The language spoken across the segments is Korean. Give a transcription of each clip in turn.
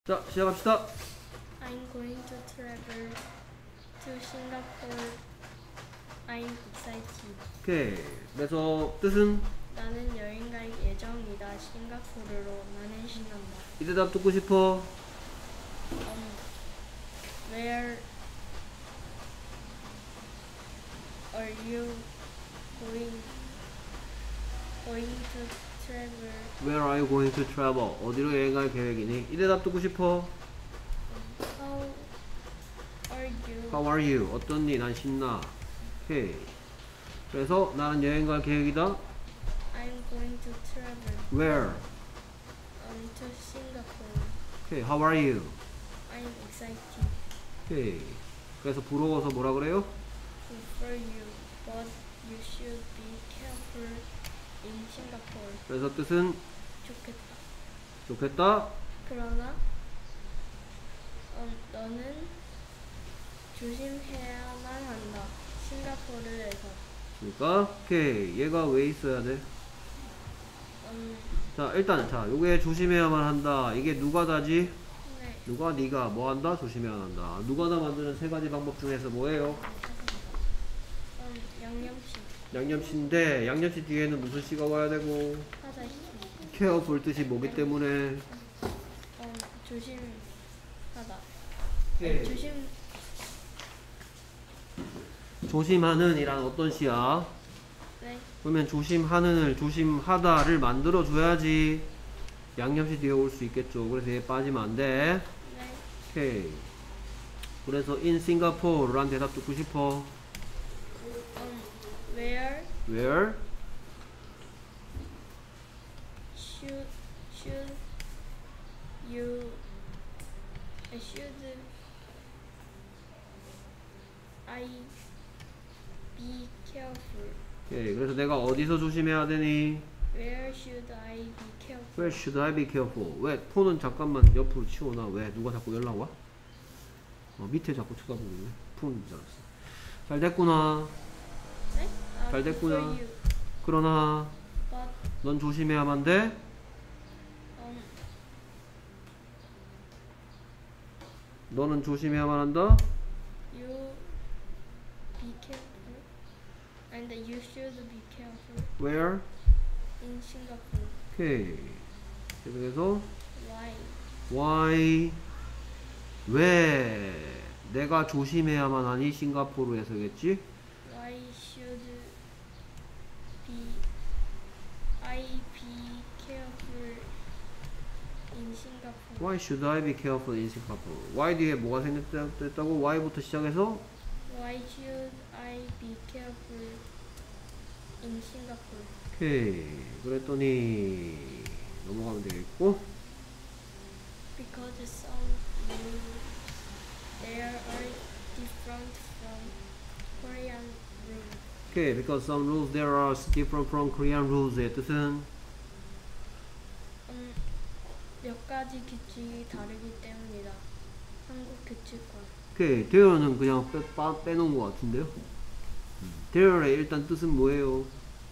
자, 시작합시다. I'm going to travel to Singapore. I'm excited. 오케이. 그래서 뜻은 나는 여행 갈 예정이다. 싱가포르로. 나는 신난다. 이 대답 듣고 싶어. Where are you going to travel? Where are you going to travel? 어디로 여행 갈 계획이니? 이 대답 듣고 싶어. How are you? How are you? 어떻니? 난 신나. 오케이. 그래서 나는 여행 갈 계획이다. I'm going to travel Where? to Singapore. 오케이. How are you? I'm excited 오케이. 그래서 부러워서 뭐라 그래요? for you, but you should be careful in Singapore. 그래서 뜻은 좋겠다. 좋겠다. 그러나 너는 조심해야만 한다. 싱가포르에서. 그러니까 오케이. 얘가 왜 있어야 돼? 자, 일단 자, 요게 조심해야만 한다. 이게 누가 다지? 네. 누가 네가 뭐 한다? 조심해야만 한다. 누가 다 만드는 세 가지 방법 중에서 뭐예요? 양념식. 양념씨인데 양념씨 뒤에는 무슨 씨가 와야 되고 하다시. careful 뜻이 뭐기 때문에 조심하다. 네. 조심하는 이란 어떤 씨야? 네. 그러면 조심하는을 조심하다를 만들어 줘야지 양념씨 뒤에 올 수 있겠죠. 그래서 얘 빠지면 안 돼. 네. 오케이. 그래서 in Singapore란 대답 듣고 싶어. Where Where? should I be careful? 오케이. 그래서 내가 어디서 조심해야 되니? Where should I be careful? Where should I be careful? 왜? 폰은 잠깐만 옆으로 치워놔. 왜? 누가 자꾸 연락 와? 밑에 자꾸 쳐다보고 있네. 폰인 줄 알았어. 잘 됐구나. 네? 잘 됐구나. For you. 그러나 But 넌 조심해야만 돼. 너는 조심해야만 한다. you be careful, and you should be careful Where? in Singapore. 오케이. 그래서 Why? why? 왜? 내가 조심해야만 하니 싱가포르에서겠지? Why should I be careful in Singapore? Why should I be careful in Singapore? Why 뒤에 뭐가 생겼다고? Why부터 시작해서 Why should I be careful in Singapore? 오케이. 그랬더니 넘어가면 되겠고. Because some rules there are different from Korean rules. 오케이. Because some rules there are different from Korean rules의 뜻은 몇 가지 규칙이 다르기 때문이다. 한국 규칙과. 오케이. there는 그냥 빼놓은 것 같은데요. there의 일단 뜻은 뭐예요?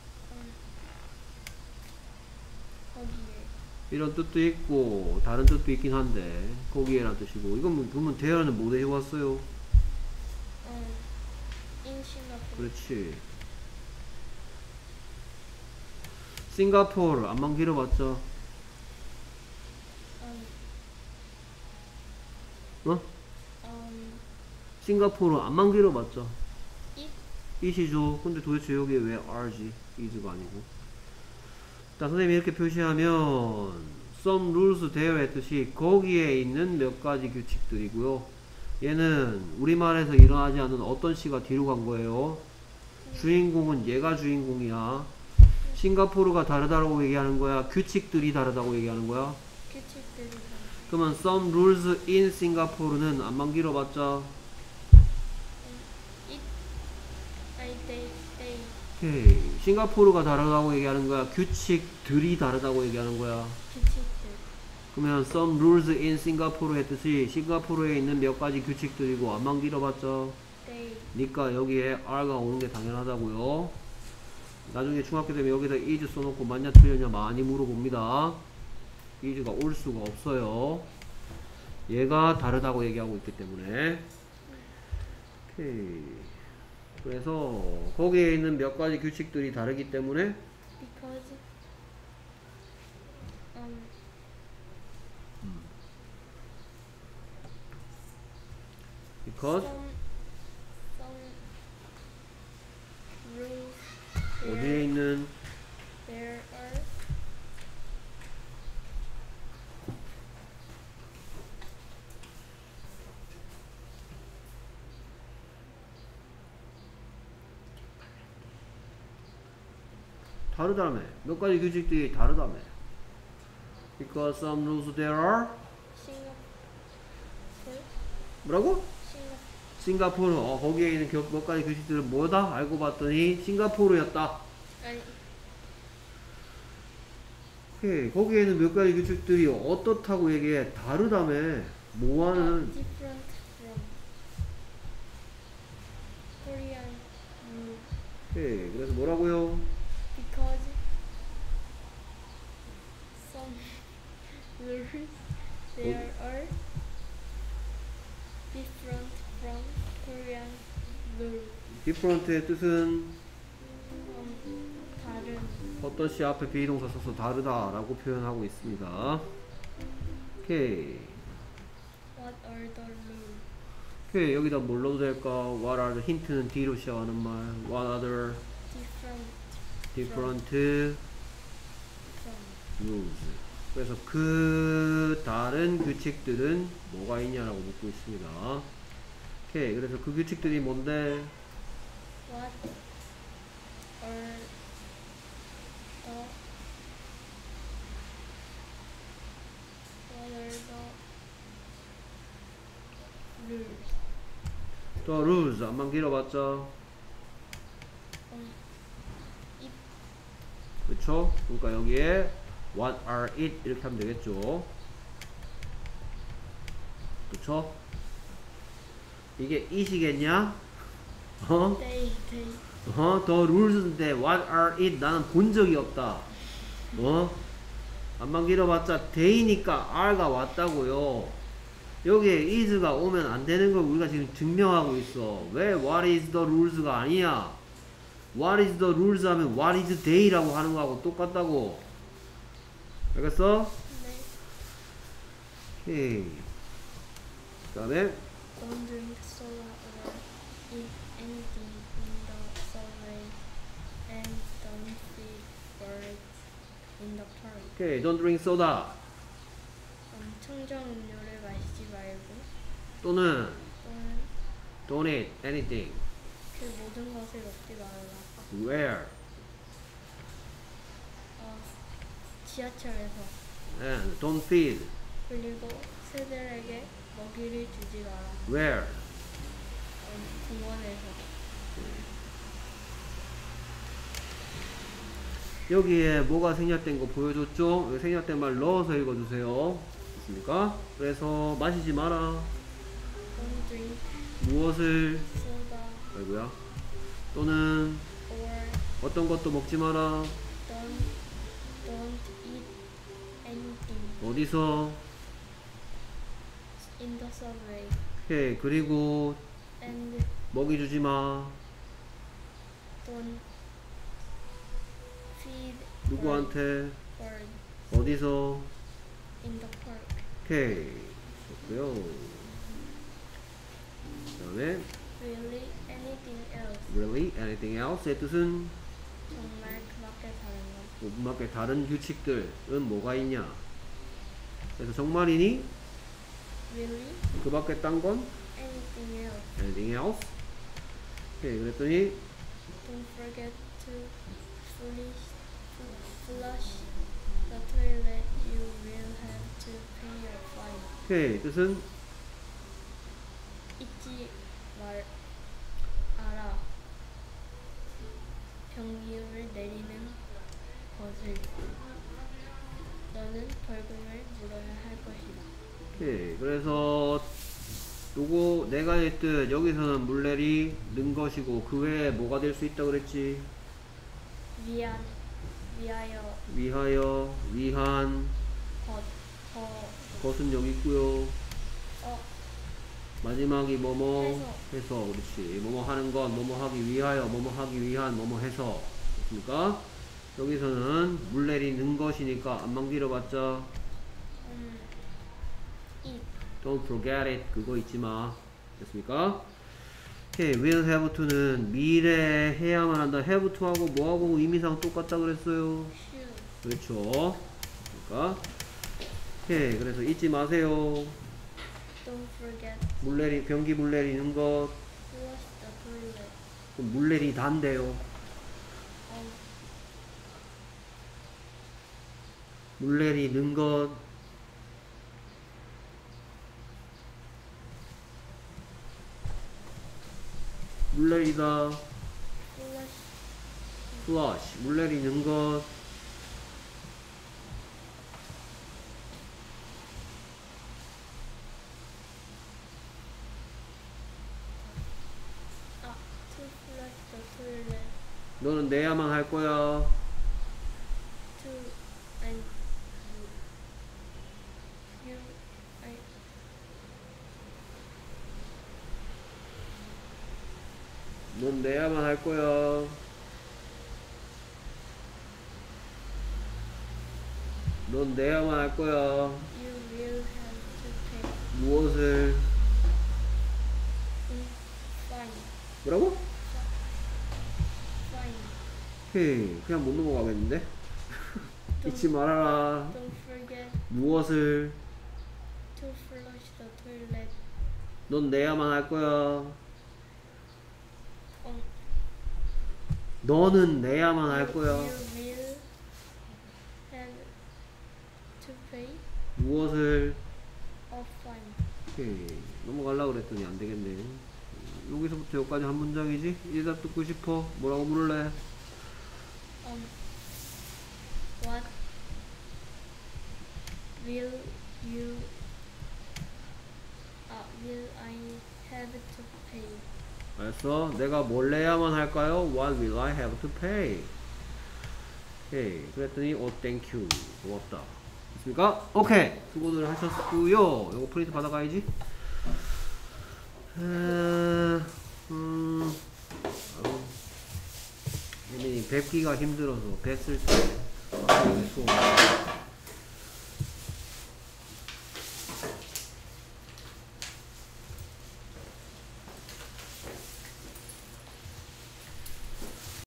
거기에. 이런 뜻도 있고 다른 뜻도 있긴 한데 거기에란 뜻이고 이건 보면 there는 뭐 대고 왔어요? in Singapore. 그렇지. 싱가포르 안만 길어봤죠? 어? 싱가포르 안만 길어봤죠? it it이죠. 근데 도대체 여기에 왜 are지? is가 아니고. 자, 선생님이 이렇게 표시하면 some rules there의 뜻이 거기에 있는 몇 가지 규칙들이고요. 얘는 우리말에서 일어나지 않는 어떤 시가 뒤로 간 거예요. 주인공은 얘가 주인공이야. 싱가포르가 다르다고 얘기하는 거야. 규칙들이 다르다고 얘기하는 거야. 규칙들이 다르다. 그러면 some rules in Singapore는 안만 길어봤자 it they 오케이. 싱가포르가 다르다고 얘기하는 거야. 규칙들이 다르다고 얘기하는 거야. 규칙들. 그러면 some rules in Singapore의 뜻이 싱가포르에 있는 몇 가지 규칙들이고 안만 길어봤죠. they 그러니까 여기에 R가 오는 게 당연하다고요. 나중에 중학교 되면 여기다 is 써놓고 맞냐 틀렸냐 많이 물어봅니다. is가 올 수가 없어요. 얘가 다르다고 얘기하고 있기 때문에. 오케이. 그래서 거기에 있는 몇 가지 규칙들이 다르기 때문에 because because some rules 어디에 있는 there are 다르다며. 몇 가지 규칙들이 다르다며. because some rules there are 싱가포르 뭐라고? 싱가포르 싱가포르. 거기에 있는 몇 가지 규칙들은 뭐다? 알고 봤더니 싱가포르였다. 아니 오케이. 거기에는 몇 가지 규칙들이 어떻다고 얘기해? 다르다며. 뭐하는 different from Korean rule 오케이. 그래서 뭐라고요? because some rules there are different from Korean rule different의 뜻은 다른 어떤 시 앞에 비동사 써서 다르다라고 표현하고 있습니다. 오케이. what are the rules 오케이. 여기다 뭘 넣어도 될까? What are the 힌트는 D로 시작하는 말. What other different different from rules. 그래서 그 다른 규칙들은 뭐가 있냐라고 묻고 있습니다. 오케이. 그래서 그 규칙들이 뭔데? what are the rules 또 rules 안만 길어봤자 it 그쵸? 그러니까 여기에 what are it 이렇게 하면 되겠죠. 그쵸? 이게 it이겠냐? they the rules인데 what are it 나는 본 적이 없다. 안만 길어봤자 they니까 are가 왔다고요. 여기에 is가 오면 안 되는 걸 우리가 지금 증명하고 있어. 왜 what is the rules가 아니야? what is the rules 하면 what is they라고 하는 거하고 똑같다고. 알겠어? 오케이. 그 다음에 don't drink soda or eat anything in the subway and don't feed birds in the park 오케이. don't drink soda 청정 음료를 마시지 말고 또는 또는 don't eat anything 그 모든 것을 먹지 말라 where 지하철에서 and don't feed 그리고 새들에게 먹이를 주지 마라 where 공원에서 여기에 뭐가 생략된 거 보여줬죠? 여기 생략된 말 넣어서 읽어주세요. 됐습니까? 그래서 마시지 마라. don't drink 무엇을 soda 아이고야 또는 or 어떤 것도 먹지 마라. don't eat anything 어디서? in the subway 오케이. 그리고 and 먹이 주지 마. don't feed 누구한테? bird 어디서? in the park 오케이. 좋고요. 그 다음에 really anything else really anything else의 뜻은 정말 그밖에 다른 것 5분 밖에 다른 규칙들은 뭐가 있냐? 그래서 정말이니? really 그 밖에 딴 건? anything else anything else? 오케이. 그랬더니 don't forget to flush the toilet you will have to pay a fine 오케이. 뜻은 잊지 알아 병기를 내리는 것을 너는 벌금을 물어야 할 것이다 오케이. 그래서 요거 내가 했듯 여기서는 물내리 는 것이고 그 외에 뭐가 될 수 있다 그랬지? 위하여 위하여, 위한, 더 것은 여기 있고요. 마지막이 뭐뭐 해서. 해서. 그렇지. 뭐뭐 하는 건 뭐뭐 하기 위하여, 뭐뭐 하기 위한, 뭐뭐 해서. 됐습니까? 여기서는 물 내리는 것이니까 안만 길어봤자 it. don't forget it. 그거 잊지 마. 됐습니까? 오케이. will have to는 미래에 해야만 한다. have to하고 뭐하고 의미상 똑같다 그랬어요. should. 그렇죠. 그러니까 오케이. 그래서 잊지 마세요. Don't forget. 변기 물 내리는 것. Flush the toilet. 그럼 물 내리단데요. 물 내리는 것. 물 내리다. Flush. flush. 물 내리는 것. To flush the toilet. 너는 내야만 할 거야. To and you. I. 넌 내야만 할 거야. 넌 내야만 할 거야. You will have to pay. 무엇을? Fine. 뭐라고? Fine. 오케이. 그냥 못 넘어가겠는데? 잊지 말아라. Don't forget 무엇을? to flush the toilet. 넌 내야만 할 거야. 너는 내야만 할 거야. You will have to pay 무엇을? a fine. 오케이. 넘어가려고 그랬더니 안 되겠네. 여기서부터 여기까지 한 문장이지? 이 대답 듣고 싶어? 뭐라고 물을래? What will you? Will I have to pay? 알았어. 내가 뭘 내야만 할까요? What will I have to pay? 오케이. 그랬더니 oh thank you. 고맙다. 됐습니까? 오케이. 수고들 하셨고요. 요거 프린트 받아가야지. 혜민이 뵙기가 힘들어서 뵀을 때 수업